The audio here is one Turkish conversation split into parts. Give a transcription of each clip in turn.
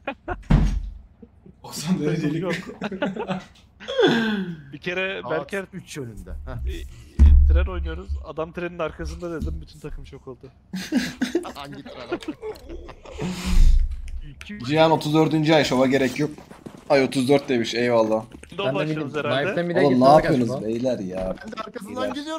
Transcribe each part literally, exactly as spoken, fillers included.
doksan derecelik. Yok. Bir kere Berker üç yönünde. Heh. e, e, tren oynuyoruz. Adam trenin arkasında dedim. Bütün takım şok oldu. Hangi tarafa? Cihan otuz dördüncü ay, şova gerek yok. Ay otuz dört demiş, eyvallah. Windows başlıyoruz herhalde. Oğlum ne yapıyorsunuz beyler ya? Ben de arkasından Beyler. geliyorum.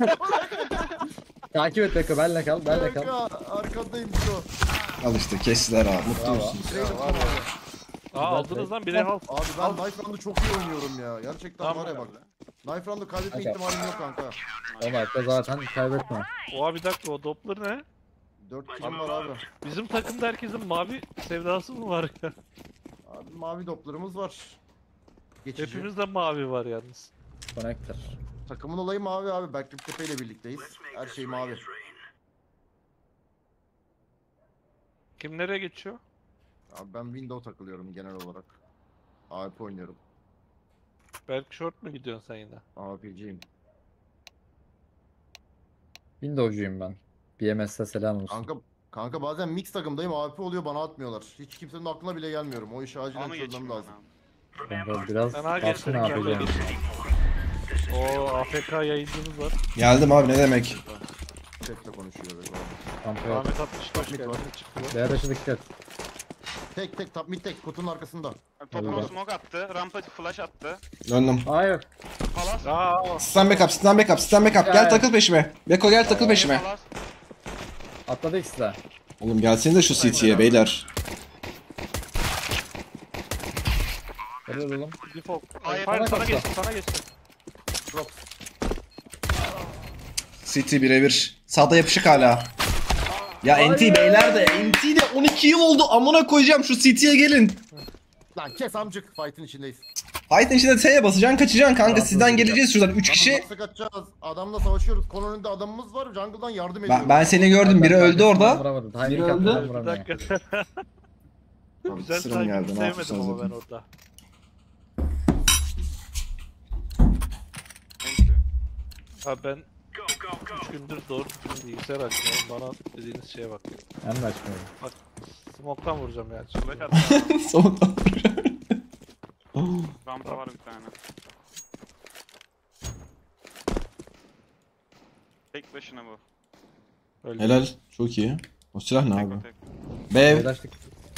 Takip et Beko, benle kal, benle kal. Kanka, arkandayım şu. Al işte, kestiler abi, mutlu Bravo. musunuz? Trailer var ya. Aa aldınız lan biri al. Abi ben Knife Round'u çok iyi oynuyorum ya. Gerçekten Tamam var ya bak. Knife Round'u kaybetme Kanka. ihtimalim yok kanka. O maçta zaten kaybetme. Oha bir dakika, o Doppler ne? dört kilim var abi. Bizim takımda herkesin mavi sevdası mı var ya? Abi mavi doplarımız var. Geçici. Hepimizde mavi var yalnız. Connector. Takımın olayı mavi abi. Berklip Tepe ile birlikteyiz. Her şey mavi. Kim nereye geçiyor? Abi ben window takılıyorum genel olarak. A W P oynuyorum. Belki short mu gidiyorsun sen yine? A W P'ciyim. Windows'cuyum ben. B M S'e selam olsun. Kanka kanka bazen mix takımdayım, A W P oluyor, bana atmıyorlar. Hiç kimsenin aklına bile gelmiyorum. O işi acilen Onu çözmem geçeyim lazım. Kanka biraz Sen ha baksın geçtin, ne kendine yapacağım. geçtin. Oo A F K yayıncımız var. Geldim abi, ne demek? Chatle konuşuyor be. Kampa yok. Ahmet altmış hoş Mid geldin. var. Çıktılar. Beyaz dışı dikkat. Tek tek top mid tek kutunun arkasında. Topuna smoke attı. Rampa flash attı. Döndüm. Hayır. Palas. Aa Stand backup, stand backup, stand backup. Gel Ya. takıl peşime. Beko gel takıl peşime. Palas. Atladı ikisi de. Oğlum gelsenize şu C T'ye beyler. Helal oğlum. default. Hayır, Hayır, bana sana kalktı. geçti, sana geçti. C T birebir. Sağda yapışık hala. Ya N T beyler de, N T de on iki yıl oldu, amına koyacağım, şu C T'ye gelin. Lan kes amcık, fight'in içindeyiz. Fight'ın içinde T'ye basacaksın, kaçacaksın kanka, Rahatsız sizden olacağım. geleceğiz şuradan üç kişi. Nasıl kaçacağız? Adamla savaşıyoruz. Konu önünde adamımız var. Jungle'dan yardım ediyoruz. Ben, ben seni gördüm, biri öldü orada. Vuramadı. Timing Biri yaptı, öldü. ben Bir vuramıyorum. dakika. Abi, Güzel sırım takip geldi, ne sevmedim yapıyorsunuz ama ben dedim. orada. Enti. Ha ben üç gündür doğru düzgün bilgisayar açmıyorum. Bana dediğiniz şeye bak. Ben de açmıyorum. Smoke'tan vuracağım yani. Flash attı. Sonunda. Rampa var bir tane. Tek başına bu. Öyle. Helal, çok iyi. O silah ne Tek abi? o tek. Bev. Paylaştık.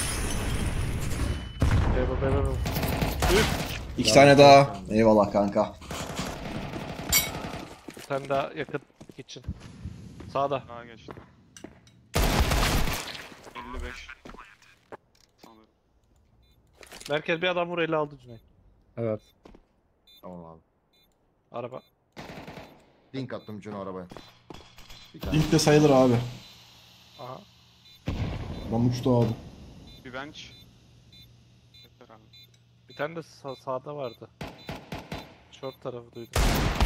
Beraber beraber. İki tane daha. Eyvallah kanka. Bir tane daha yakın kitchen. Sağda. Daha geçti. elli beş. Sanırım. Merkez bir adam vur, eli aldı Cüneyt. Evet. Tamam abi. Araba. Link attım Cino arabaya. Bir tane. Link de sayılır abi. Aha. Ben uçtu abi. Bir bench. Yeter abi. Bir tane de sağ, sağda vardı. Short tarafı duydum.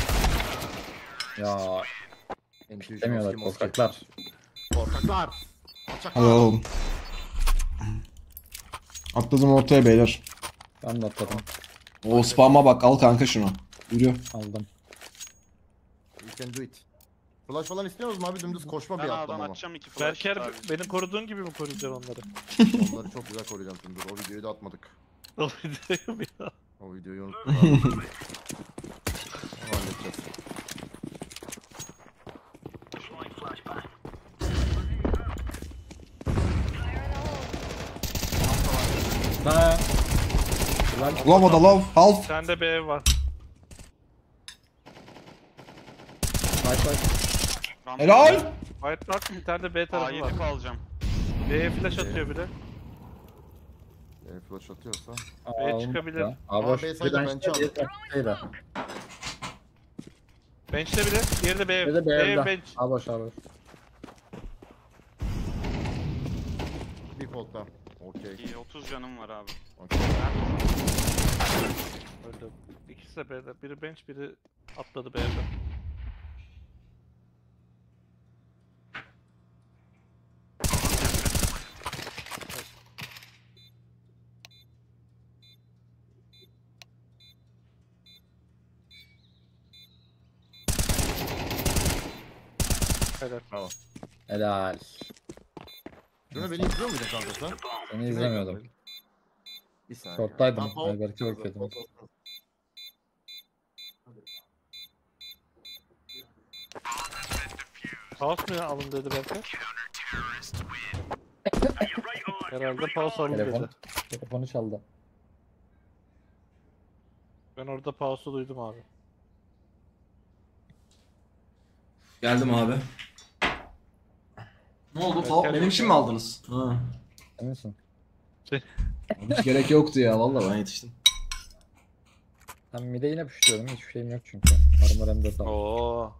Ya M iki üç demiyorlar moski moski. korkaklar. Korkaklar. Hadi Alçaklar. alalım. Atladım ortaya beyler. Ben de atladım. O spam'a bak, al kanka şunu. Yürü. Aldım. You can do it. Flash falan istiyor musun abi? Dümdüz koşma Ben bir A'dan atlama. atacağım iki flash. Berker sadece. beni koruduğun gibi mi koruyacaksın onları? Onları çok güzel koruyacağım şimdi. O videoyu da atmadık. O videoyu bir daha. O videoyu unuttuk abi. Onu halledeceğiz. Ha. Ulan Love o da love. Half. Bir tane de bir ev var. kaç kaç. Rampa. Helal. White Rock, bir tane de B A tarafı var. yedi alacağım. B'ye flash atıyor biri. E, flash atıyorsa. Aa, çıkabilir. Aa Aa, boş. B sayıda Bir bench'i bench'te, aldı. bir şeyde. Bench'te biri, diğeri de B Bir ev. de B ev B'de. bench. Aa boş, aa boş. Default'ta. Okey. İyi otuz canım var abi. Okey. Öldü. İkisi de B'de. Biri bench, biri atladı B'de. Helal. Helal. Cino beni izliyor muydun kanka sen? Seni izlemiyordum. Bir saniye. Short'taydım. Tamam, pause- Ayberk'e bakıyordum. pause- pause. Pause mu alın dedi Berker? Herhalde pause alın Telefon. dedi. Telefonu çaldı. Ben orada pause'u duydum abi. Geldim abi. Ne oldu? Evet, Fa- gel- Benim için mi aldınız? Ha. Emin misin? Hiç gerek yoktu ya. Vallahi ben yetiştim. Ben mid'e yine püşlüyorum. Hiçbir şeyim yok çünkü. Armor hem de tamam. Oo.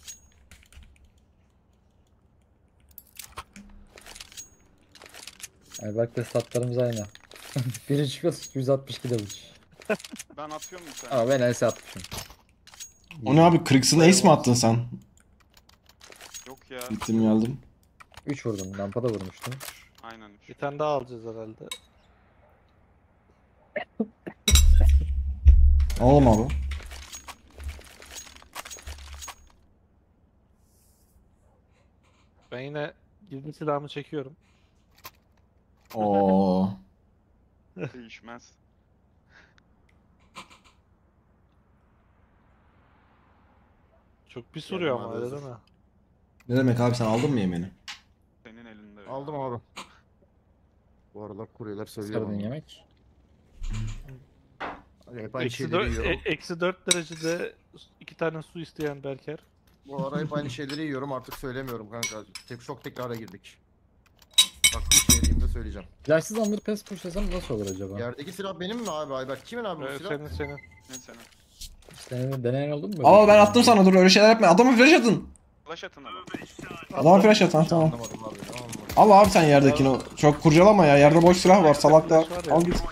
Ayberk'le statlarımız aynı. Biri çıkıyor yüz altmış iki damage. Ben atıyorum bir tane. Ama ben ace atmışım. O ne abi? Krix'in ace mi attın sen? Yok ya. Gittim geldim. üç vurdum. Lampa da vurmuştum. Aynen. Bir tane daha alacağız herhalde. Alalım abi. Ben yine gizli silahımı çekiyorum. Oo. Değişmez. Çok pis vuruyor Geldim ama abi, öyle hazır. değil mi? Ne demek abi, sen aldın mı yemeğini? Senin elinde. öyle. Aldım abi. Bu aralar kuryeler seviyor Sarıdın bana. yemek. Hani hep aynı Eksi şeyleri dört, yiyorum. e- eksi dört derecede iki tane su isteyen Berker. Bu ara hep aynı şeyleri yiyorum, artık söylemiyorum kanka. Tek çok tekrara girdik. Bak bir şey diyeyim de söyleyeceğim. Flashsız underpass pushlasam nasıl olur acaba? Yerdeki silah benim mi abi Ayberk? Kimin abi bu Ee, silah? senin senin. Ne senin? İşte deneyen oldu mu? böyle? Ama ben attım sana, dur öyle şeyler yapma. Adama flash atın. Flash atın ama. Adama flash at, ha, tamam. Anlamadım abi. Anlamadım. Al abi sen yerdekini. Çok kurcalama ya. Yerde boş silah var salakta. Flash var ya. Al git.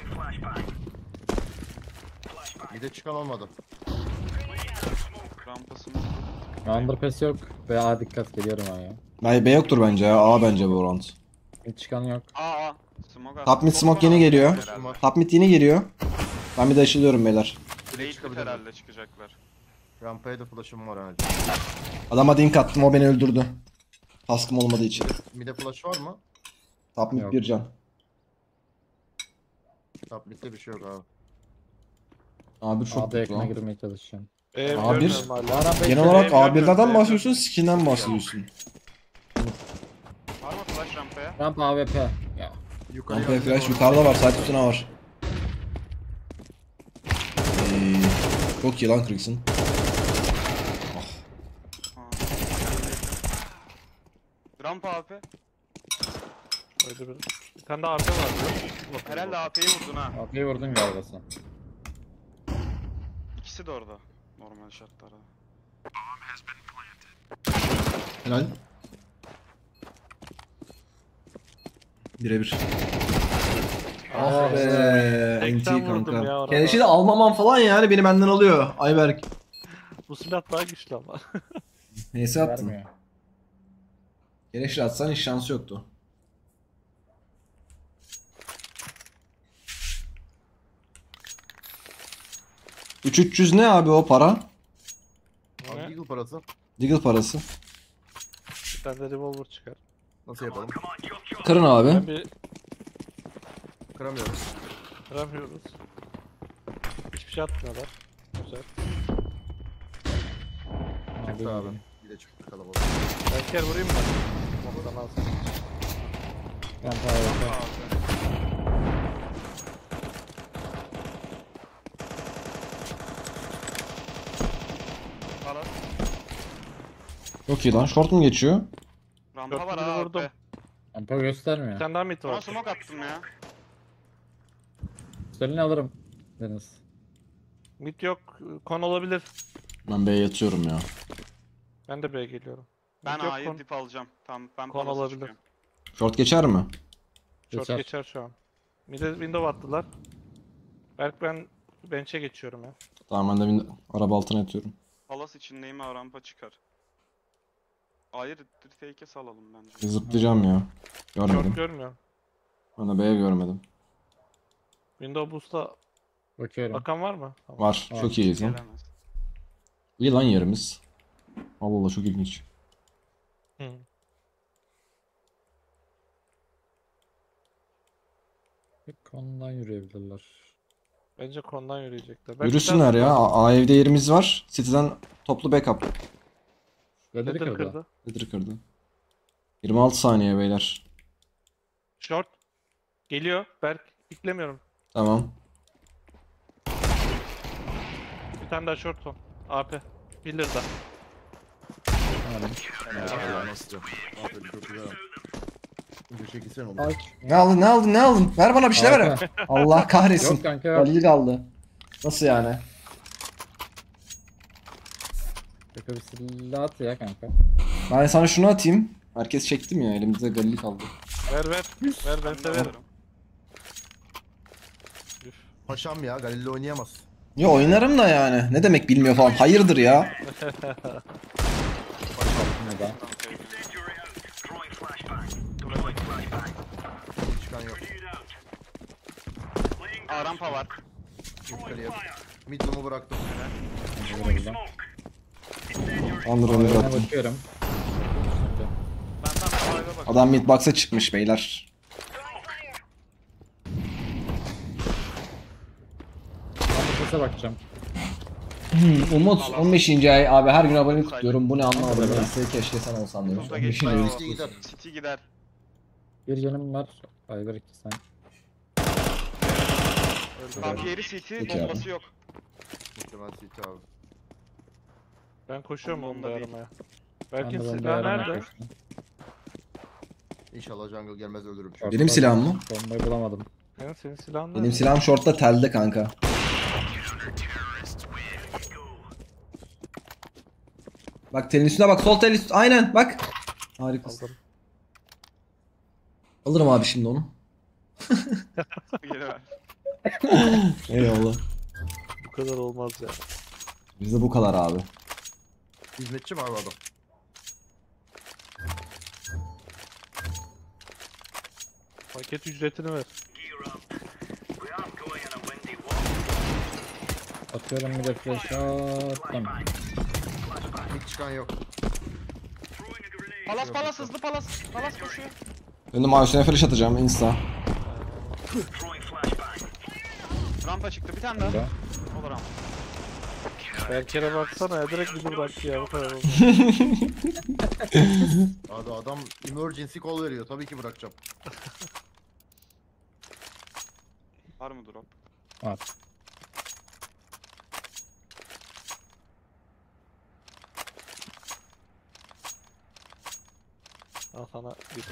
Bir de çıkan olmadı. Rampasını. Underpass yok. Ve A dikkat geliyorum ha ya. B, B yoktur bence ya. A bence bu round. Hiç çıkan yok. Aa aa. Smoke at. Top mid smoke yeni geliyor. Top mid yeni geliyor. Ben bir de aşılıyorum beyler. Late çıkabilir. herhalde çıkacaklar. Rampaya da flash'ım var hani. Adama dink attım, o beni öldürdü. Kaskım olmadığı için. Mide flash var mı? Top mid Yok. bir can. Top midde bir şey yok abi. A bir çok A'da kötü yakına lan. girmeye çalışacağım. Ee, A bir. görmüyorum hala. Genel olarak Ee, A birlerden görmüyorum, bahsediyorsun, skin'den bahsediyorsun. Var mı flash rampaya? Ramp A W P. Ya. Yukarıya Ampere atlayalım. flash yukarıda var, side üstüne var. Ee, çok iyi lan Krix'in. Aa. Rampa A P. Öyle bir. Bir tane de arka var. Herhalde A P'yi vurdun ha. A P'yi vurdun galiba sen. İkisi de orada. Normal şartlarda. Helal. Birebir. Ah be, seksen N T vurdum kanka. ya orada. Keleşi de almamam falan yani beni benden alıyor Ayberk. Bu silah daha güçlü ama. Neyse attın. Vermiyor. Keleşi atsan hiç şansı yoktu. üç üç yüz ne abi o para? Abi Ne? Eagle parası. Deagle parası. Bir tane de revolver çıkar. Nasıl yapalım? Kırın Ben abi. bir Kıramıyoruz. kıramıyoruz. Hiçbir şey atmıyorlar. Güzel. Çıktı abi. Bir de çıktı kalabalık. Berker vurayım mı? Oradan alsın. Ramp A W P. Rampa A P. Palas. Çok iyi lan. Short mu geçiyor? Rampa var Dört ha biri vurdum. A P. Rampa göstermiyor. Bir tane daha mid Ona var. smoke attım ya. Üstlerini alırım. Deniz. Mid yok. Kon olabilir. Ben B'ye yatıyorum ya. Ben de B'ye geliyorum. Ben Mid yok, A'yı kon- dip alacağım. Tamam ben Kon Palas'a olabilir. çıkıyorum. Short geçer mi? Short Geçer. geçer şu an. Mid'e window attılar. Berk ben bench'e geçiyorum ya. Tamam ben de bin- araba altına yatıyorum. Palas içindeyim ha rampa çıkar. Hayır fake'e salalım bence. Zıplayacağım ya. Görmedim. Short görmüyorum. Ben de B'ye görmedim. Window boost'a Bakıyorum. bakan var mı? Tamam. Var. Var. Çok iyiyiz lan. Gelemez. İyi lan yerimiz. Allah Allah, çok ilginç. Hı. Kondan yürüyebilirler. Bence kondan yürüyecekler. Ben Yürüsünler bir ya. tane- A A evde yerimiz var. City'den toplu backup. Lederi Nedir kırdı. kırdı? Nedir kırdı? yirmi altı saniye beyler. Short. Geliyor. Berk. Piklemiyorum. Tamam. Bir tane daha short son. A P. Pillar'da. Anladım. Ya, nasıl? Aferin çok güzel. Önce çekilsene oğlum. Aç. Ne aldın ne aldın ne aldın? Ver bana bir şeyler ver. Arka. Allah kahretsin. Yok kanka. Galil kaldı. Nasıl yani? Kanka bir silah at ya kanka. Ben sana şunu atayım. Herkes çektim ya, elimizde Galil kaldı. Ver ver. Ver ben Ben de severim. alırım. Üf. Paşam ya Galil'le oynayamaz. Ya oynarım da yani. Ne demek bilmiyor falan. Hayırdır ya. Ne da? Çıkan yok. Aa rampa var. Yukarıya. Mid room'u bıraktım. Buradan. Under'ını Oyuna bıraktım. bakıyorum. Benden kolayla bak. Adam midbox'a çıkmış beyler. Ben sese bakacağım. Hmm, Umut on beşinci ay abi, her gün abonelik kutluyorum. Bu ne anlamadım. Neyse keşke sen olsan demiş. Usta on geç beşinci ay. bayağı. City gider. City gider. Bir canım var. Ayber iki sen. Tam yeri City, Peki abi. bombası yok. Muhtemelen City abi. Ben koşuyorum Ondan bombayı değil. aramaya. Ben Berk'in de bombayı silahı aramaya nerede? koştum. İnşallah jungle gelmez ölürüm. Short Benim var. silahım mı? Bombayı bulamadım. Benim senin silahın Benim nerede? silahım shortta telde kanka. Bak telin üstüne bak, sol tel üstü. Aynen bak. Harikasın. Aldım. Alırım abi şimdi onu. Geri ver. Eyvallah. Bu kadar olmaz ya. Bizde bu kadar abi. Hizmetçi mi abi adam? Paket ücretini ver. Atıyorum bir de flash attım. Mid çıkan yok. Palas palas hızlı palas. Palas koşuyor. Döndüm abi, üstüne flash atacağım insta. Rampa çıktı bir tane daha. Burada. Olur rampa. Berker'e baksana ya, direkt bizi bıraktı ya, bu kadar oldu. Abi adam emergency call veriyor. Tabii ki bırakacağım. Var mı drop? Var. Al sana bir.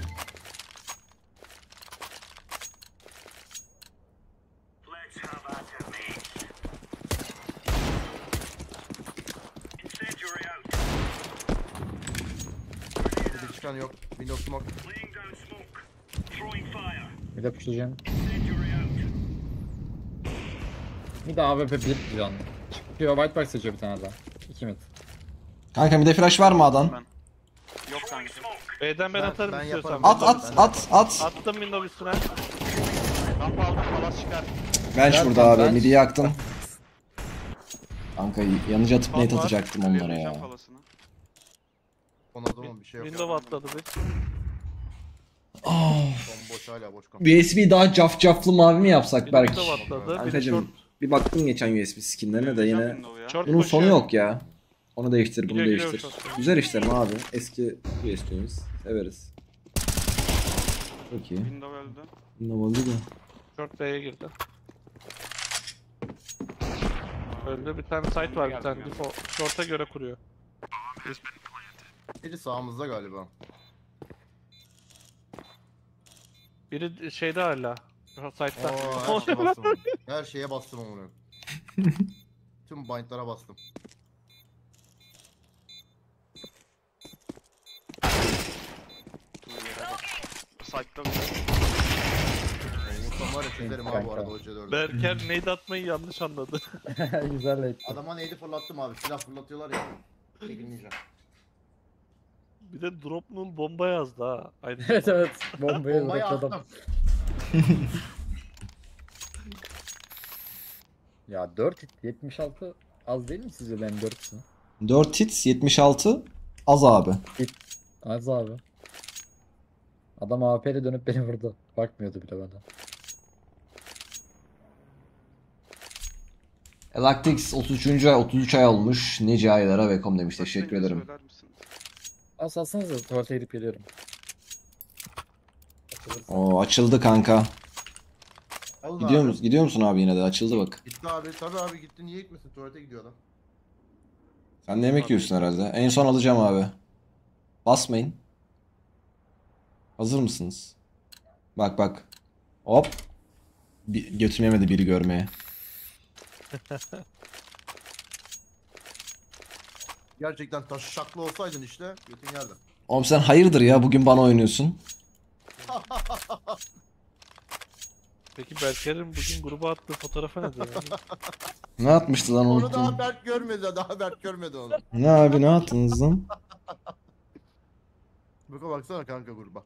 Mid çıkan yok. Windows smoke. Bir de pushlayacağım. Bir de A W P bir can. Çıkıyor white box seçiyor bir tane daha. İki mid. Kanka bir de flash var mı adam? Ben. Yok sanki. B'den ben Ben- atarım ben istiyorsan. yaparım. At Windows- at at at. Attım window üstüne. Rampa aldım palas çıkar. Bench Gel burada lan, abi, bench. midi yaktım. Kanka yanıcı atıp Tam nate var. atacaktım onlara Vermeyeceğim ya. palasını. Ona zaman bir şey yok. Window atladı bir. Bomboş hala boş kapı. U S B daha caf caflı mavi mi yapsak Bir belki? window atladı. Bir de Kankacım short. bir baktım geçen U S B skinlerine de yine. Window ya. Short Bunun sonu koşuyor. yok ya. Onu değiştir, bunu Gidiyor, gidiyor değiştir. short. Güzel işler mi abi? Eski U S B'miz. Severiz. Çok iyi. Window öldü. Ne oldu da? Short B'ye girdi. Öldü, bir tane site var, bir tane default. Short'a göre kuruyor. Biri sağımızda galiba. Biri şeyde hala. Site'da. Oo, her şeye bastım. Her şeye bastım onu. Tüm bindlara bastım. Dur yere bak. Site'da Umursam var ya çözerim abi bu arada o C dördü. Berker nade atmayı yanlış anladı. Güzel etti. Adama neydi fırlattım abi. Silah fırlatıyorlar ya. Çekilmeyeceğim. Bir de drop null bomba yazdı ha. Aynı. Evet evet. Bombayı Bombayı dropladım. attım. Ya dört hit yetmiş altı az değil mi sizce benim dört hitim? dört hits yetmiş altı az abi. Az abi. Adam A W P'yle dönüp beni vurdu. Bakmıyordu bile bana. Galactix otuz üçüncü ay otuz üç ay olmuş. Nice aylara Vekom demiş. Teşekkür Başlayınca ederim. söyler misiniz? Az alsanız da tuvalete gidip geliyorum. Açılırsa. Oo açıldı kanka. Alın Gidiyor abi. musun? Gidiyor musun abi yine de? Açıldı bak. Gitti abi. Tabii abi gitti. Niye gitmesin? Tuvalete gidiyor adam. Sen de yemek yiyorsun herhalde. En son alacağım abi. Basmayın. Hazır mısınız? Bak bak. Hop. Bir, götüm yemedi biri görmeye. Gerçekten taşşaklı olsaydın işte götün yerde. Oğlum sen hayırdır ya bugün bana oynuyorsun. Peki Berker'in bugün gruba attığı fotoğrafa ne diyor? Ne atmıştı lan Onu unuttum. daha Berk görmedi. Daha Berk görmedi onu. Ne abi ne attınız lan? Baka baksana kanka gruba.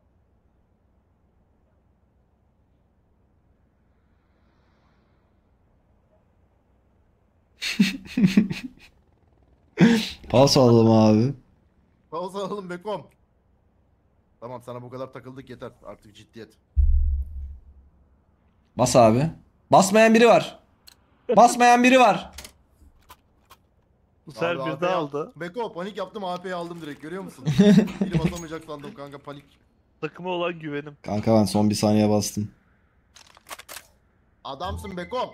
Pas aldım abi. Pauza alalım Bekom. Tamam sana bu kadar takıldık yeter. Artık ciddiyet. Bas abi. Basmayan biri var. Basmayan biri var. Bu sefer Abi, bir A P'yi daha al- aldı. Beko panik yaptım A P'yi aldım direkt görüyor musun? Biri basamayacak sandım kanka panik. Takıma olan güvenim. Kanka ben son bir saniye bastım. Adamsın Bekom.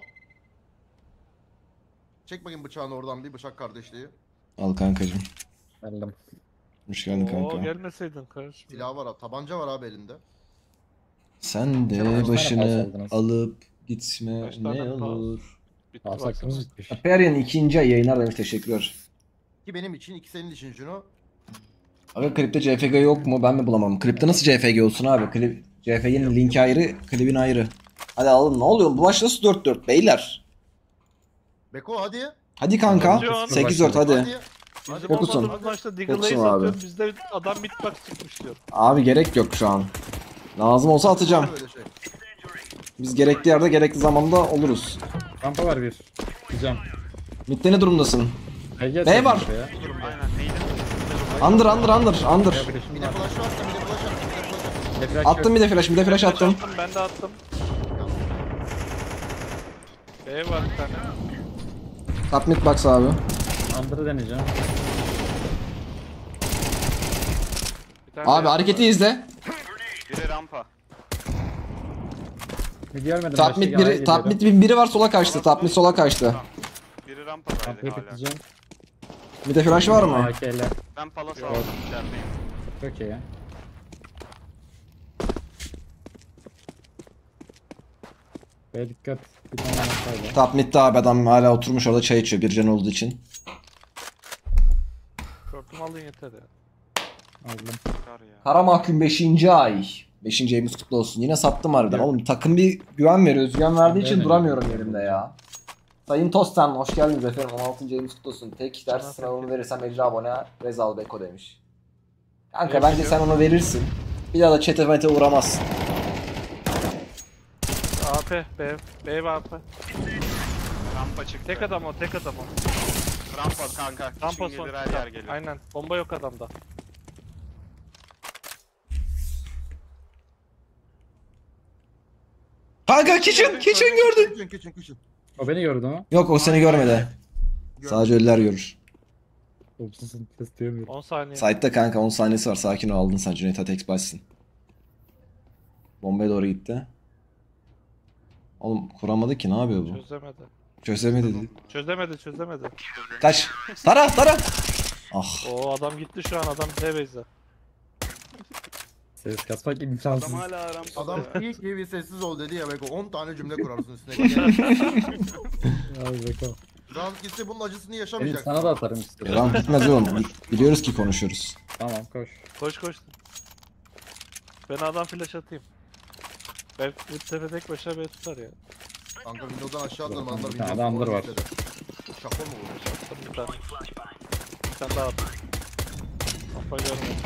Çek bakayım bıçağını oradan bir bıçak kardeşliği. Al kankacım. Geldim. Hoş geldin Oo kanka. gelmeseydin kardeşim. Silah var abi, tabanca var abi elinde. Sen Kaç de tane başını pas aldınız? alıp gitme Kaç tane ne pas? olur. Bitti Pas baksana. hakkımız bitmiş. Perian ikinci ay yayınlar demiş teşekkürler. Ki benim için, iki senin için Juno. Aga klipte C F G yok mu? Ben mi bulamam? Klipte nasıl C F G olsun abi? Klip, C F G'nin linki ayrı, klibin ayrı. Hadi alın ne oluyor? Bu maç nasıl dört dört beyler? Beko hadi. Hadi kanka. Hadi. sekiz dört hadi. Hadi. Bizim Fokusun. olmadığımız maçta Deagle'layı Fokusun abi. satıyorsun. Bizde adam bitbox çıkmış diyor. Abi gerek yok şu an. Lazım olsa atacağım. Böyle şey. Biz gerekli yerde gerekli zamanda oluruz. Rampa var bir. Güzel. Mid'de ne durumdasın? Ege B var. Ya. Aynen neydi? Under under under under. Ya flash'ım Bir de var. flash varsa bir de flash at. Bir de flash at. Bir de flash Attım bir de flash, bir de flash attım. Attım, ben de attım. B var bir tane. Top mid box abi. Under'ı deneyeceğim. Bir tane Abi B hareketi var. izle. Biri rampa. Bir görmedim. Top başta mid A'ya biri, top gidiyorum. mid biri var sola kaçtı. Top mid sola kaçtı. Biri rampadaydı Rampayı hala. bekleyeceğim. Bir de flash var mı? A K ile. Ben palas aldım içerideyim. Çok iyi ya. B'ye dikkat. Bir tane rampayla. Top mid'de abi adam hala oturmuş orada çay içiyor bir can olduğu için. Şortumu alın yeter ya. Aldım. Çıkar ya. Kara mahkum beşinci ay. beşinci ayımız kutlu olsun. Yine sattım harbiden. Oğlum takım bir güven veriyor. Güven verdiği için Evet. duramıyorum yerimde ya. Sayın Tostan hoş geldiniz efendim. on altıncı ayımız kutlu olsun. Tek ders Sana sınavımı verirsem ecra abone Rezal Beko demiş. Kanka Evet, bence biliyorum. sen onu verirsin. Bir daha da chat'e mete uğramazsın. A P, B, B ve A P. Rampa çıktı. Tek adam o, tek adam o. Rampa kanka. Rampa Kişin son. gelir her yer geliyor. Aynen, bomba yok adamda. Kanka kitchen, kitchen gördün. Kitchen kitchen kitchen. O beni gördü mü? Yok o seni görmedi. Sadece ölüler görür. Opsuzun test diyemiyorum. on saniye. Site'da kanka on saniyesi var. Sakin ol aldın sen. Cüneyt Atex başsın. Bombaya doğru gitti. Oğlum kuramadı ki ne yapıyor bu? Çözemedi. Çözemedi dedi. Çözemedi, çözemedi. Kaç. Tara tara. Ah. O adam gitti şu an, adam T-Base'de. Ses kasmak imkansız. Adam hala rampada Adam ya. ilk gibi sessiz ol dedi ya Beko. on tane cümle kurarsın üstüne. Abi Beko. Rant gitse bunun acısını Benim yaşamayacak. sana da atarım istedim. Yalan bitmez oğlum. Biliyoruz ki konuşuyoruz. Tamam koş. Koş koş. Ben adam flash atayım. Ben bu tepe tek başına B tutar ya. Kanka Windows'dan aşağı atlarım. Bir Adamlar tane Windows adamdır var. yükledi. Şaka mı bu? Attım bir tane. Bir tane daha attım. Kafa görmedim.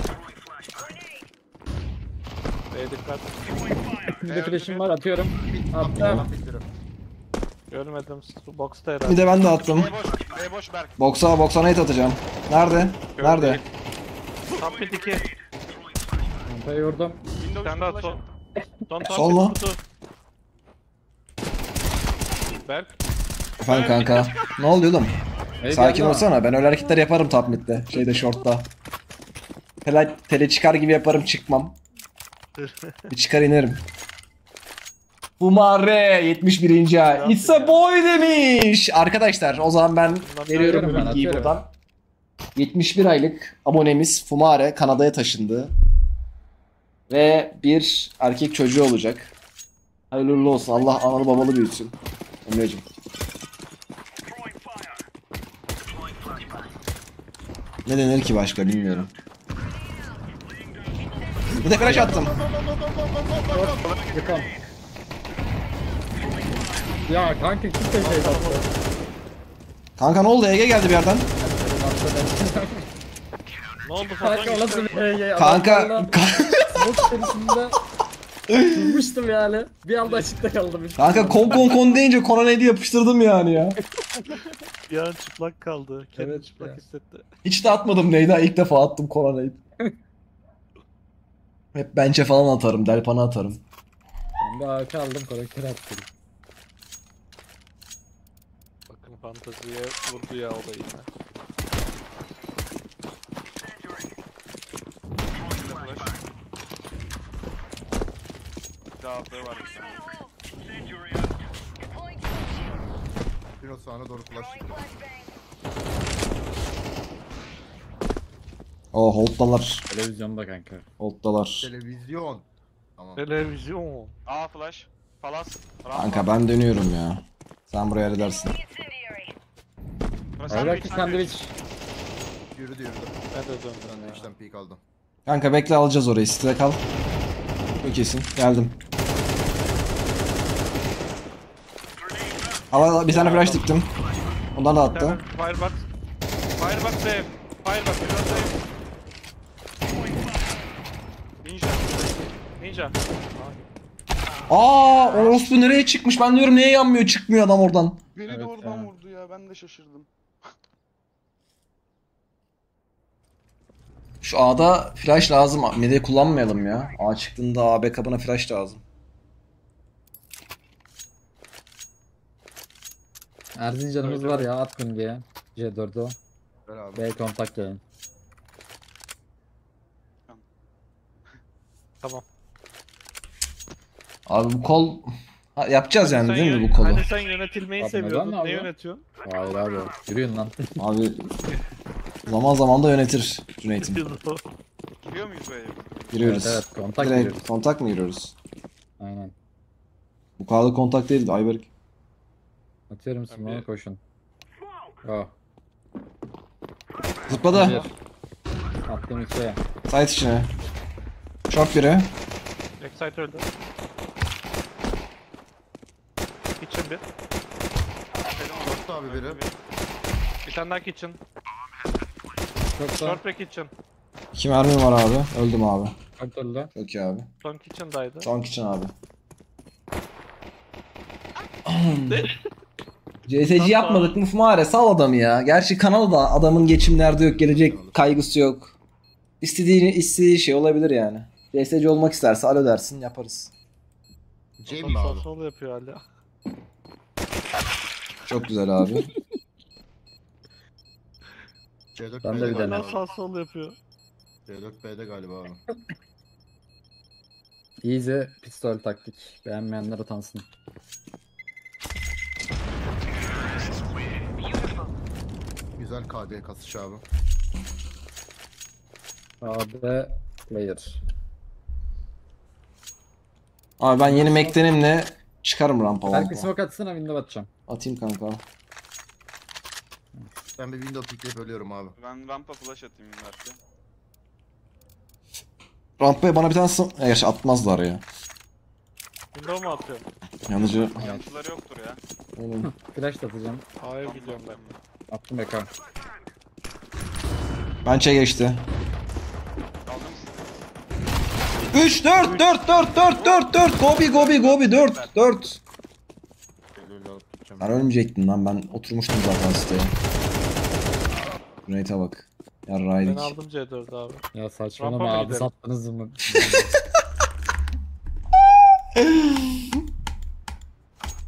B'ye dikkat. Bir de flash'im var atıyorum. Bit, Attım. attım. Bittirim. Görmedim. Su- Box'ta Bir herhalde. de ben de attım. B boş. B boş Berk. Boksa boksa nate atacağım. Nerede? Nerede? Top mid iki. Rampayı vurdum. Bir Windows tane daha flash son. at. Son top Sol mid mu? kutu. Berk. Efendim kanka. Ne oluyor oğlum? Hey, Sakin geldi ama. olsana. Ben öyle hareketler yaparım top mid'de. Şeyde short'ta. Tele, tele çıkar gibi yaparım, çıkmam. Bir çıkar inerim. Fumare yetmiş birinci ay. It's a boy demiş. Arkadaşlar o zaman ben veriyorum atıyorum ben, bilgiyi atıyorum. buradan. yetmiş bir aylık abonemiz Fumare Kanada'ya taşındı. Ve bir erkek çocuğu olacak. Hayırlı uğurlu olsun. Allah analı babalı büyütsün. Emre'cim. Ne denir ki başka bilmiyorum. Bir de flash attım. Yakalım. Ya kanka kimse şey attı. Kanka ne oldu? Ege geldi bir yerden. Ne oldu falan Kanka o nasıl bir hey hey. Kanka Smoke içerisinde durmuştum yani. Bir anda açıkta kaldım. kanka kon kon kon deyince Kona neydi yapıştırdım yani ya. Bir an çıplak kaldı. Kendini Evet çıplak ya. hissetti. Hiç de atmadım neydi ha, ilk defa attım Kona neydi. Hep bench'e falan atarım, delpana atarım. Ben bir A K aldım karakter attım. Bakın fanteziye vurdu ya o da yine. Bir daha atları var bir tane. Biraz sağına doğru flash. Oh hold'dalar. Televizyonda kanka. Hold'dalar. Televizyon. Tamam. Televizyon. Aa flash. Palas. Rampa. Kanka ben dönüyorum ya. Sen buraya halledersin. Burası Aradaki sandviç, sandviç. Yürüdü yürüdü. Ben de döndüm Ben de ya. işten peek aldım. Kanka bekle, alacağız orayı. Size kal. Çok iyisin. Geldim. Al al, bir tane flash diktim. Ondan da Bir tane attı. Firebox. Firebox save. Firebox. Biraz save. Ninja. Ninja. Aa, orospu nereye çıkmış? Ben diyorum niye yanmıyor, çıkmıyor adam oradan. Biri Evet de oradan ya. vurdu ya. Ben de şaşırdım. Şu A'da flash lazım. Mid'e kullanmayalım ya. A çıktığında A backup'ına flash lazım. Erzincan'ımız var ya at diye. C dört o. Ver abi. B kontak yayın. Tamam. Abi bu kol ha, yapacağız yani Sen değil mi yön- bu kolu? Hani sen yönetilmeyi Abi neden seviyordun. abi? Ne yönetiyorsun? Hayır abi. Yürüyün lan. Abi zaman zaman da yönetir Cüneyt'im. Giriyor muyuz böyle? Giriyoruz. Evet, evet, kontak Direkt giriyoruz. kontak mı giriyoruz? Aynen. Bu kadar kontak değildi Ayberk. Atıyorum Ben smoke'a bir- koşun. Oh. Zıpladı. Bir. Attım ikiye. Site içine. Short biri. Excite öldü. Kitchen bir. Short abi biri. Bir tane daha kitchen. Çok da. Short ve kitchen. İki mermim var abi. Öldüm abi. Çok öldü. Çok iyi abi. Son kitchen'daydı. Son kitchen abi. C S G yapmadık mı Fumare? Sal adamı ya. Gerçi Kanada'da adamın geçim derdi yok. Gelecek kaygısı yok. İstediği, istediği şey olabilir yani. C S G olmak isterse alo dersin, yaparız. Cem Sol mi sol abi? sol yapıyor hala. Çok güzel abi. C dört Ben de B'de bir galiba. Hala denem. sağ sol yapıyor. C dört B'de galiba abi. Easy pistol taktik. Beğenmeyenler utansın. Güzel K D kasış abi. Sağda player. Abi ben yeni Mac'tenimle çıkarım rampa Belki rampa. smoke atsana window atacağım. Atayım kanka. Ben bir window pikleyip ölüyorum abi. Ben rampa flash atayım belki. Rampaya bana bir tane sım... E, Gerçi atmazlar ya. Window mu atıyorum? Yanıcı. Oyuncuları yoktur ya. Oğlum. Flash da atacağım. A'ya gidiyorum ben. Attım eka. Bench'e geçti. Aldım sizi. üç dört dört dört dört dört dört Gobi Gobi Gobi dört dört. Öyle alıp gideceğim. Ben ölmeyecektim lan, ben oturmuştum zaten siteye. Cüneyt'e bak. Ben Yarraydık. aldım C dört abi. Ya saçmalama Rampa mı abi gidelim? sattınız mı?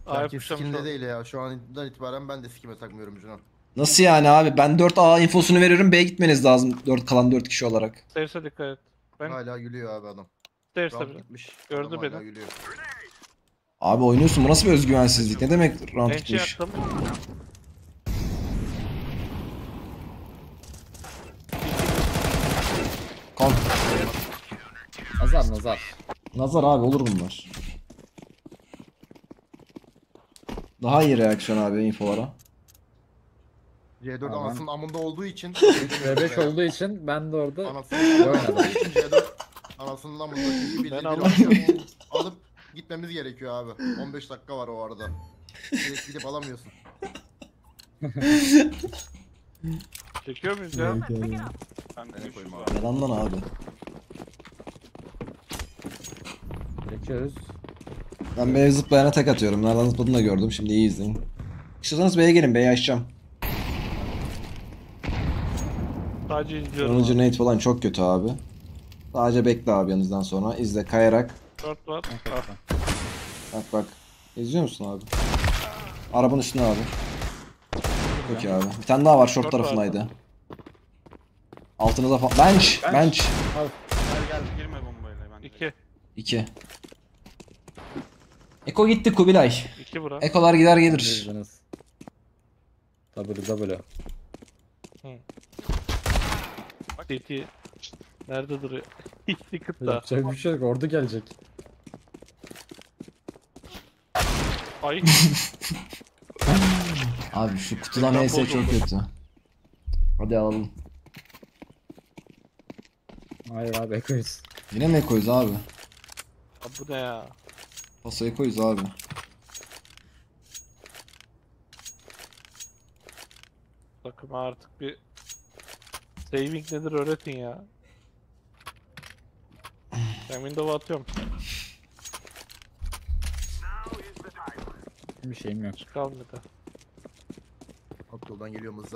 A'ya Belki pushlamış skillinde oldu. değil ya. Şu andan itibaren ben de skime takmıyorum Cino. Nasıl yani abi? Ben dört A infosunu veriyorum. B'ye gitmeniz lazım. dört kalan dört kişi olarak. Stairs'e dikkat et. Ben Hala gülüyor abi adam. Stairs'e Round bile. gitmiş. Gördü adam hala beni. gülüyor. Abi oynuyorsun. Bu nasıl bir özgüvensizlik? Ne demek round Bench'i gitmiş? yaktım. Kon. Nazar nazar. Nazar abi olur bunlar. Daha iyi reaksiyon abi infolara. C dört Aman. anasının amında olduğu için. V beş olduğu için ben de orada Anasının amında oynadım. olduğu için C dört anasının amında çünkü bildiği Ben bir Allah- akşam alıp gitmemiz gerekiyor abi. on beş dakika var o arada. Direkt gidip alamıyorsun. Çekiyor muyuz ya? Ben Nereye üç yüz koyayım var. abi? Yalandan abi. Çekiyoruz. Ben B'ye zıplayana tek atıyorum. Nereden zıpladığını da gördüm. Şimdi iyi izleyin. İstiyorsanız B'ye gelin. B'yi açacağım. Sadece izliyorum. Sonuncu abi. nade falan çok kötü abi. Sadece bekle abi yanınızdan sonra. İzle kayarak. Short var. Ah. Bak bak. İzliyor musun abi? Arabanın üstüne abi. Çok iyi abi. Bir tane daha var short Short tarafındaydı. Altınıza falan. Bench. Bench. Bench. Gel gel girme bombayla ben. İki. İki. Eko gitti Kubilay. İki bura. Ekolar gider gelir. Bildiniz. W W. C T. Nerede duruyor? Ticket da. Yapacak bir şey yok. Ordu gelecek. Ay. Abi şu kutudan Ekran neyse çok bozuldu. kötü. Hadi alalım. Hayır abi ekoyuz. Yine mi Eko'yuz abi? Abi bu ne ya? Paso Eko'yuz abi. Takıma artık bir saving nedir öğretin ya. Ben Windows'a atıyorum. Bir şeyim yok. Çıkalım bir de. Alt yoldan geliyor mızza.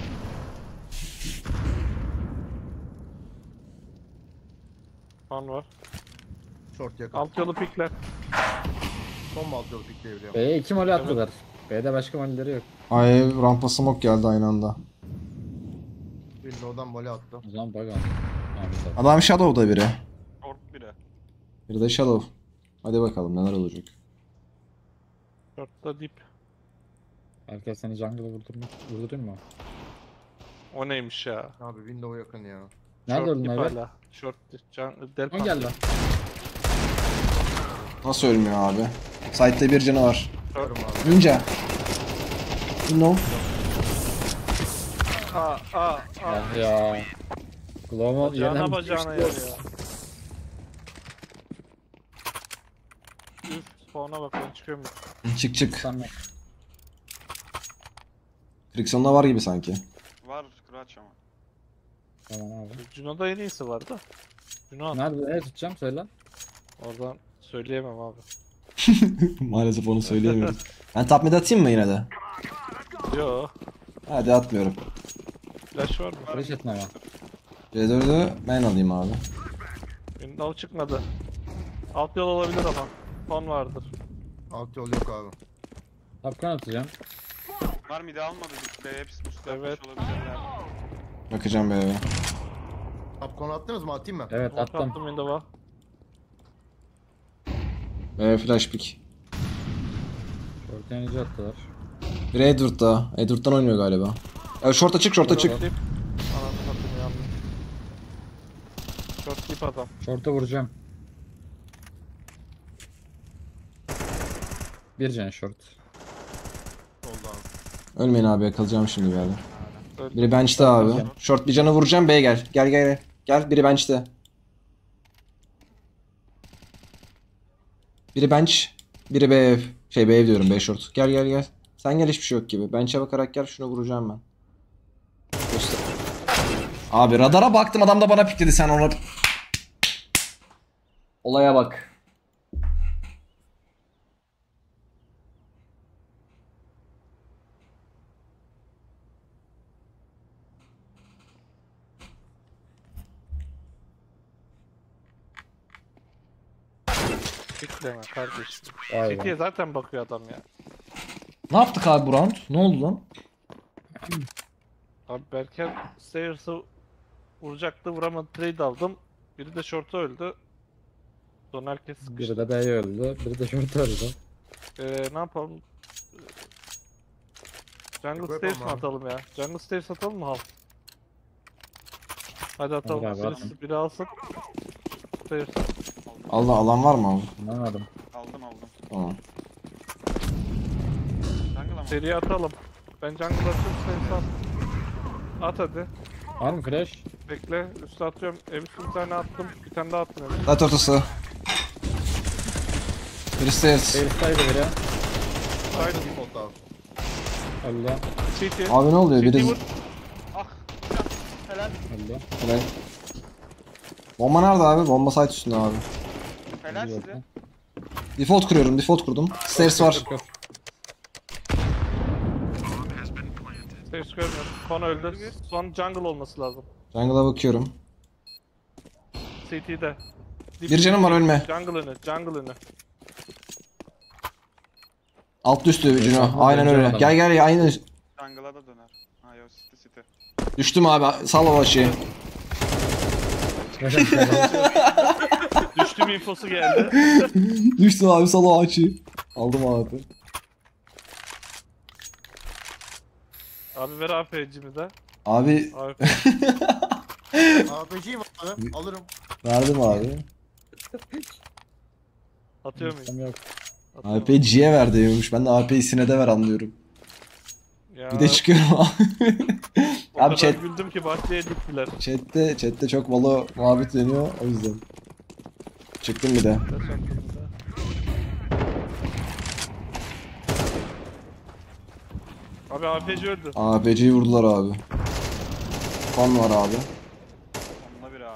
Fan var. Short yakın. Alt yolu pikler. Son mu alt yolu pikleyebiliyorum? B'ye iki moli attılar. B'de başka molileri yok. Ay rampa smoke geldi aynı anda. Windows'dan mole attı. O zaman bug aldım. Abi, Adam Shadow'da biri. Short bire. Biri de Shadow. Hadi bakalım neler olacak. Short'ta dip. Herkes seni jungle'a vurdurmuş. Vurdurayım mı? O neymiş ya? Abi window yakın ya. Nerede Short öldün dip abi? hala. Short dip. Can, Delpan. On geldi. Nasıl ölmüyor abi? Site'de bir canı var. Görüm abi. Ninja. No. Aa aa aa. Ah ya. Glow'u Bacağına yeniden bacağına yer ya. Üf spawn'a bak ben çıkıyorum. Çık çık. Sen Frikson'da var gibi sanki. Var clutch ama. Tamam abi. Juno'da en iyisi vardı. Juno at. Nerede? Nereye tutacağım söyle. Oradan söyleyemem abi. Maalesef onu söyleyemiyorum. Ben top mid atayım mı yine de? Yo. Hadi atmıyorum. Flash var mı? Flash etme ama. C dördü ben alayım abi. Window çıkmadı. Alt yol olabilir ama. Son vardır. Alt yol yok abi. Tapkan atacağım. Var mı de almadı be hepsi üstü Evet. evet. olabilirler. Bakacağım bir eve. Top konu attınız mı? Atayım mı? Evet Smoke attım. attım window'a. Eve flash pick. Short yanıcı attılar. Bir Edward'da. Edward'dan oynuyor galiba. Evet, short açık short açık. Short dip. Ananı satayım yandım. Short dip adam. Short'a vuracağım. Bir can short. Oldu abi. Ölmeyin abi yakalayacağım şimdi bir yerde. Öldü. Biri bench'te abi. Short bir canı vuracağım B'ye gel. Gel gel gel. Gel biri bench'te. Biri bench. Biri B ev. Şey B ev diyorum B short. Gel gel gel. Sen gel hiçbir şey yok gibi. Bench'e bakarak gel şunu vuracağım ben. Göster. Abi radara baktım adam da bana pikledi sen onu. Olaya bak. Pikleme kardeşim. Vay be. City'ye zaten bakıyor adam ya. Ne yaptık abi bu round? Ne oldu lan? Abi Berker Stairs'ı vuracaktı, vuramadı, trade aldım. Biri de short'a öldü. Sonra herkes Biri sıkıştı. de B'ye öldü. Biri de short öldü. Ee, ne yapalım? Jungle Equip Stairs mi ama. atalım ya? Jungle Stairs atalım mı halk? Hadi atalım. abi, Birisi, atın. biri alsın. Stairs. Allah alan var mı abi? Anlamadım. Aldım aldım. Tamam. Jungle ama. Seriye atalım. Ben jungle atıyorum, Stairs al. At hadi. Var mı flash? Bekle. Üste atıyorum. Ev üstü bir tane attım. Bir tane daha attım eve. Light ortası. Biri stairs. Sairs'taydı biri. Haydi. Default abi. Öldü. C T. Abi ne oluyor? C T Biri... vur. Ah. Helal. Öldü. Helal. Bomba nerede abi? Bomba site üstünde abi. Helal Öldü. size. Default kuruyorum. Default kurdum. Stairs var. Kır, kır. Stairs görmüyorum. Kon öldü. Son jungle olması lazım. Jungle'a bakıyorum. C T'de. Bir canım var, ölme. Jungle önü. Jungle önü. Altlı üstü Cino. Tamam, Aynen döneceğim öyle. adama. Gel gel aynı. Jungle'a da döner. Ha yo city city. Düştüm abi. Sal o açıyı. Düştüm infosu geldi. Düştüm abi, sal o açıyı. Aldım abi. Abi ver A P C'mi de. Abi A P. A P C'yim abi. Alırım. verdim abi. Atıyor muyum? Yok. Atıyorum. A P G'ye ver diyormuş. Ben de A P'yi sine de ver anlıyorum. Ya, Bir de çıkıyorum abi. o kadar Abi chat, güldüm ki bahçeye diktiler. chatte, chatte çok valo muhabbet dönüyor o yüzden. Çıktım bir de. Abi A P C öldü. A P C'yi vurdular abi. Fan var abi. Onunla bir abi.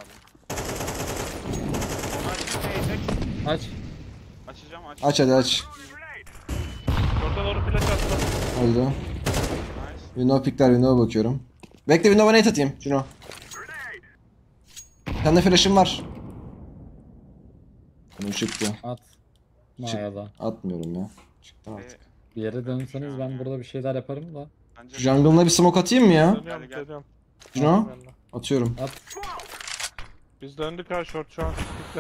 Onlar gidecek. Aç. Açacağım aç. Aç hadi aç. Oradan doğru flash attım. Öldü. Nice. Window pickler, window'a bakıyorum. Bekle, window'a nade atayım Cino. Bir tane de flash'ım var. Bunu çıktı. At. Mağarada. Atmıyorum ya. Çıktı artık. Ee, Bir yere dönseniz ben burada bir şeyler yaparım da. bence Jungle'ına bir smoke atayım mı ya? Dönüyorum Gel, gel. dönüyorum. Cino? Aldım yanına. Atıyorum. Biz döndük ha short şu an. Dikler.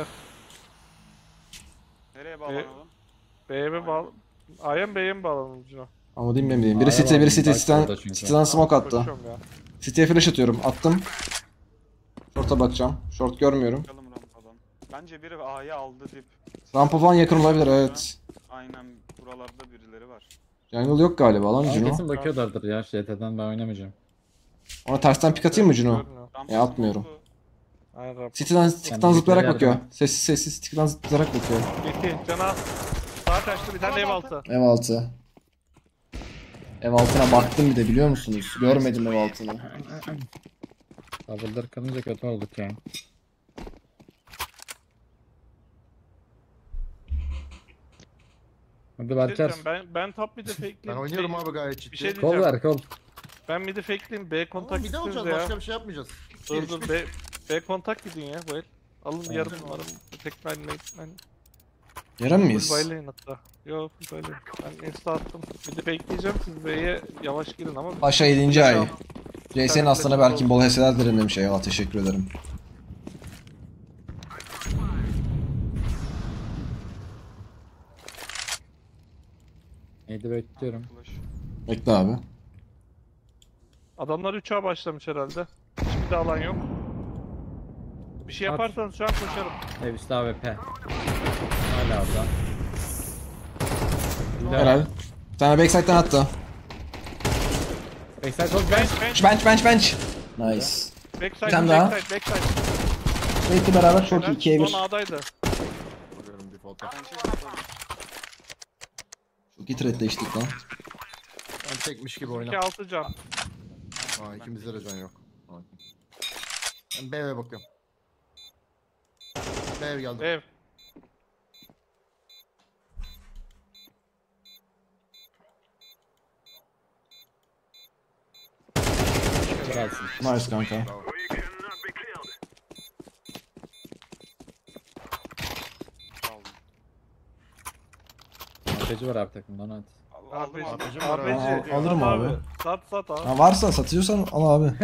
nereye bağlanalım? B'ye mi bağlı? A'ya mı B'ye mi bağlanalım Cino? Ama değil mi diyeyim. Biri A'ya city, biri bağlı, city. Dark City'den, orada çünkü. City'den smoke attı. Koşuyorum ya. City'ye flash atıyorum. Attım. Short'a bakacağım. Short görmüyorum. Bakalım rampadan. Bence biri A'yı aldı dip. Rampa falan yakın olabilir, evet. Aynen buralarda birileri var. Jungle yok galiba lan Ama Cino. kesin bakıyorlardır ya. J T'den ben oynamayacağım. Ona tersten pik atayım mı Cino? Görmüyorum. Rampa Ya, atmıyorum. smoke'lu. Aynen rampa. City'den, City'den Yani zıplayarak bizimkiler bakıyor. yardım. Sessiz sessiz City'den zıplayarak bakıyor. İki. Cana. Sağ kaçtı bir tane ev altı. Ev altı. Ev altına baktım bir de, biliyor musunuz? Görmedim ev altını. Cover'ları kalınca kötü olduk ya. Hadi Bir şey Berker. diyeceğim, Ben, ben top mid'i fakeleyeyim. Ben oynuyorum Şey- abi gayet ciddi. Bir şey Kol diyeceğim. ver kol. Ben mid'i fakeleyeyim. B kontak Tamam bir de istiyoruz alacağız. ya. Başka bir şey yapmayacağız. Dur dur B, B kontak gidin ya bu el. Alın Tamam. yarım numaram. Tek ben ben Yarın full mıyız? baylayın hatta. Yo full baylayın. Ben insta attım. Bir de bekleyeceğim siz B'ye yavaş girin ama. Paşa yedinci ay. Tamam. C S'nin aslına belki bol heseler dilerim demiş. Eyvallah, teşekkür ederim. Neydi bekliyorum. Flash. Bekle abi. Adamlar üç A başlamış herhalde. Hiçbir de alan yok. Bir şey At. yaparsanız şu an koşarım. Ev üstü A W P. Hala orada. Helal. Bir tane backside'den attı. Backside kol Bench bench. bench. Bench bench bench. Nice. Backside Bir tane daha. backside backside. Bekle beraber short Helal. ikiye bir. Son A'daydı. Vuruyorum default'a. Ben şey yapalım. Çok iyi trade'leştik lan. Ben tekmiş gibi iki oyna. altı can. Aa ikimizde de can yok. Okey. Ben B B'ye bakıyorum. B ev geldi. Ev. Gelsin. Nice kanka. Bravo. Aldım. Atıcı var abi takımdan hadi. Al aldım aldım. Atıcım A var P abi. C. Al- alırım Sat abi. Sat sat abi. Ha varsa satıyorsan al abi.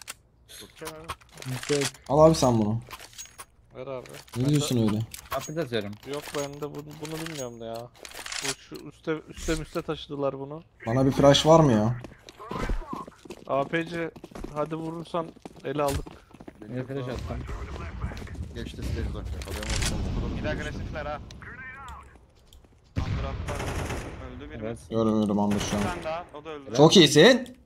Yok. Al abi sen bunu. Ver abi. Ne diyorsun öyle? Hapis atıyorum. Yok ben de bunu, bunu bilmiyorum da ya. Bu şu üste üste üste taşıdılar bunu. Bana bir flash var mı ya? A P C hadi vurursan ele aldık. Bir flash attım. Geçti stairs yakalayamadım. Bir de agresifler ha. Underup'lar öldü biri. Evet. Görmüyorum anda şu Bir an. tane daha o da öldü. Çok iyisin.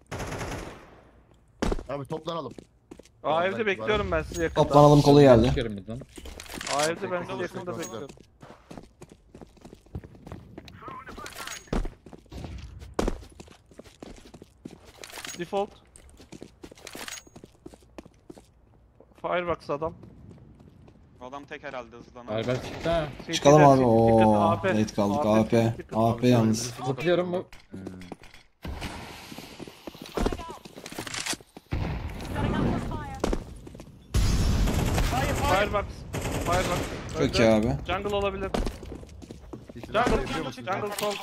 Abi toplanalım. A evde Vallahi bekliyorum ben sizi yakında. Toplanalım kolu geldi. Çıkıyorum bizden. A evde ben sizi Bekle, yakında bekle. bekliyorum. Default. Firebox adam. Bu adam tek herhalde hızlanan. Galiba çıktı ha. Çıkalım abi. Ticket, Oo, A P. net kaldık. A A P. ticket A P yalnız. Zıplıyorum bu. Firebox. Firebox. Çok Öldü. iyi abi. Jungle olabilir. Jungle Jungle, jungle sol.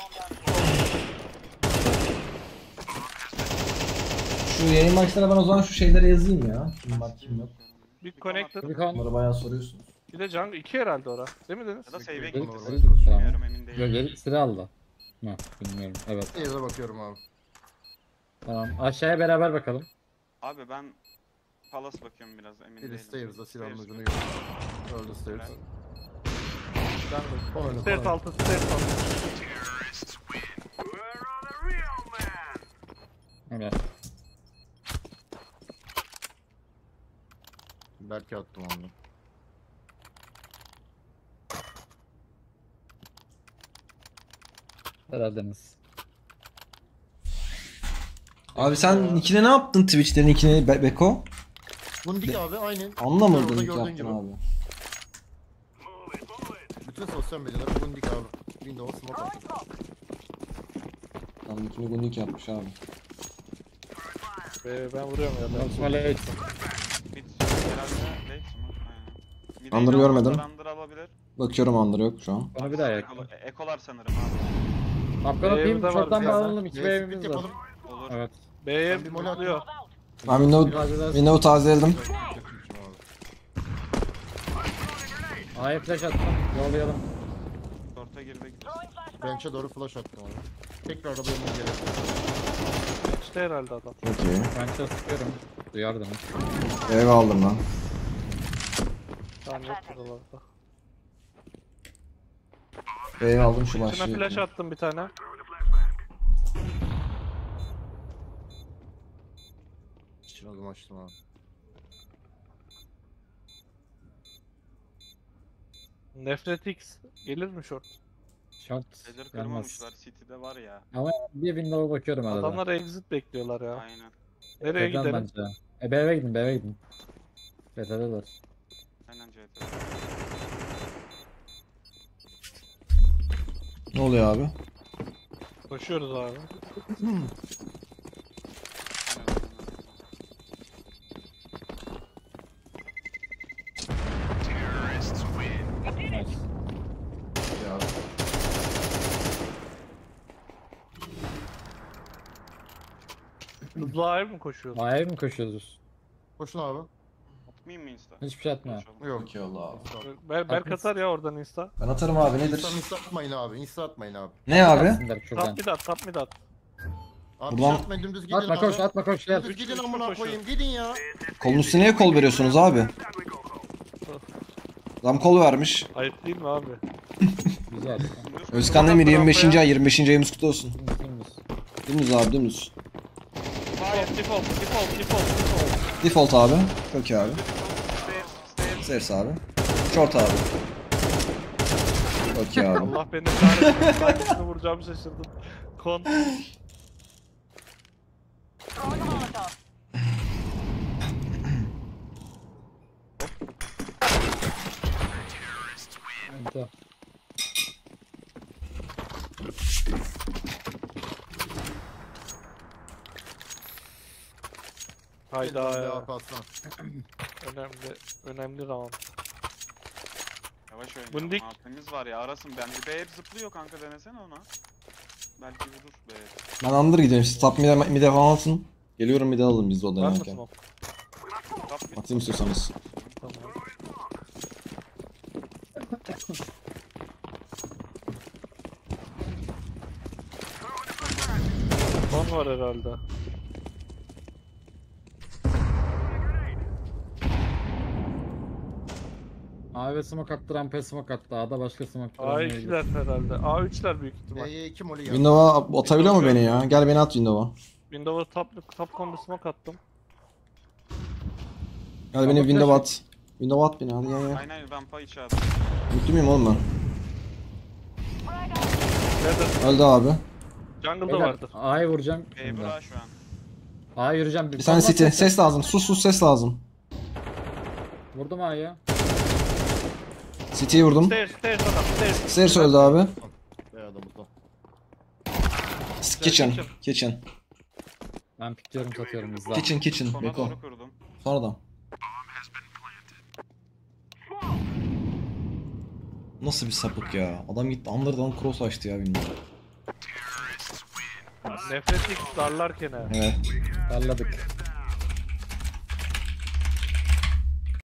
Şu yayın maçlarına ben o zaman şu şeylere yazayım ya. Kim var kim yok. Bir connected. Rubicon. Bunları bayağı soruyorsunuz. Bir de jungle iki herhalde ora. Değil mi Deniz? Ya da save'e Bekle, gitti. bekle. Bilmiyorum emin değilim. Yok geri silah aldı. Mı? Bilmiyorum. Evet. Stairs'e bakıyorum abi. Tamam. Aşağıya beraber bakalım. Abi ben Palace bakıyorum biraz emin Biri değilim. stairs'da silahın Stairs ucunu mi? yiyor. Öldü stairs. Jungle. Oyna, Stairs oyna. altı, stairs altı. Evet. Belki attım onu. Herhaldeniz. Abi sen nickine ne yaptın Twitch'te nickine Be Beko? Bundik abi aynen. Anlamadım Orada nick gördüğün yaptın gibi. abi. Bütün sosyal medyalar bundik abi. Windows smoke attı. Tam nickini bu nick yapmış abi. Be, ben vuruyorum ya. Ben Konuşma late. Mid herhalde late mi? Aynen. Mid'e Under inanmazlar, görmedim. Under alabilir. Bakıyorum under yok şu an. Bana bir daha yak. Eko- Ekolar sanırım abi. Kapkan atayım. Evde var Şorttan bir yana. bağlanalım. İki Neyse, B'imiz split var. yapalım. Olur. Evet. B'ye Ben bir mole vuruyor. Ben window, Biraz biraz. window tazeledim. A'ya flash attım. Yollayalım. Orta girdi gidiyor. Bench'e doğru flash attım abi. Tekrar arabaya mı gelelim? İşte herhalde adam. Çok iyi. Ben de sıkıyorum. Duyardım. Eve aldım lan. Tamam yok buralarda. Eve aldım şu İçine başlığı. flash attım bir tane. İçine adım açtım abi. Nefret X. Gelir mi short? Short Eder gelmez. kırmamışlar. City'de var ya. Ama bir window'a bakıyorum arada. Adamlar exit bekliyorlar ya. Aynen. Nereye B'den gidelim? bence. E B'ye gidin B'ye gidin. B'deler. Aynen C T. Ne oluyor abi? Koşuyoruz abi. Nice. Hızlı A'ya mı koşuyoruz? A'ya mı koşuyoruz? Koşun abi. Atmayayım mı insta? Hiçbir şey atma. Konuşalım. Yok. iyi oldu abi. Ber Berk atar ya oradan insta. Ben atarım abi nedir? İnsta insta atmayın abi. İnsta atmayın abi. Ne abi? Atsınlar şuradan. Tap mid at, tap mid at. Abi Buradan- şey atmayın dümdüz gidin Atma abi. koş atma koş gel. Dümdüz Üç, gidin üç, amına koşuyor. koyayım. Gidin ya. Kolun üstüne niye kol veriyorsunuz abi? Adam kol vermiş. Ayıp değil mi abi? Güzel. Özkan Demir yirmi beşinci ay yirmi beşinci ayımız kutlu olsun. Dümdüz. Dümdüz abi dümdüz. Default, default, default, default, default. Default abi. Çok iyi abi. Stairs, stairs. Stairs abi. Short abi. Çok iyi abi. Allah beni kahretsin. Hangisini vuracağımı şaşırdım. Kon. Ento. Hayda Gidin ya. abi, atsana. Önemli, önemli round. Yavaş oynayalım. Bundik. Altımız var ya arasın bence. B hep zıplıyor kanka denesene ona. Belki vurur be. Ben under gidiyorum. Siz top mid'e, mid'e falan atın. Geliyorum mid'e alalım biz de Var mı odanırken. smoke? Top mid. Atayım istiyorsanız. Tamam. Son var herhalde. A ve smoke attı, rampaya smoke attı. A'da başka smoke A ikiler herhalde. A üçler büyük ihtimal. B'ye iki moli ya. Windows'a atabiliyor mu beni ya? Gel beni at Windows'a. Windows'a top, top combo smoke attım. Gel beni Ama Windows'a flash- at. Windows'a at beni hadi gel gel. Aynen rampa içi attı. Mutlu muyum oğlum ben? Nedir? Öldü abi. Jungle'da Beyler, vardır. A'ya vuracağım. B Şimdi. bura şu an. A'ya yürüyeceğim. Bir tane city. Ses lazım. Sus sus ses lazım. Vurdum A'ya. City'yi vurdum. Stairs, stairs adam, stairs. Stairs öldü abi. B adamı da. Kitchen. Kitchen. Ben pikliyorum, satıyorum izle. Kitchen kitchen. Sona Beko. doğru kurdum. Sonradan. Nasıl bir sapık ya? Adam gitti under'dan cross açtı ya bilmiyorum. Nefretlik darlarken ha. Evet. Darladık.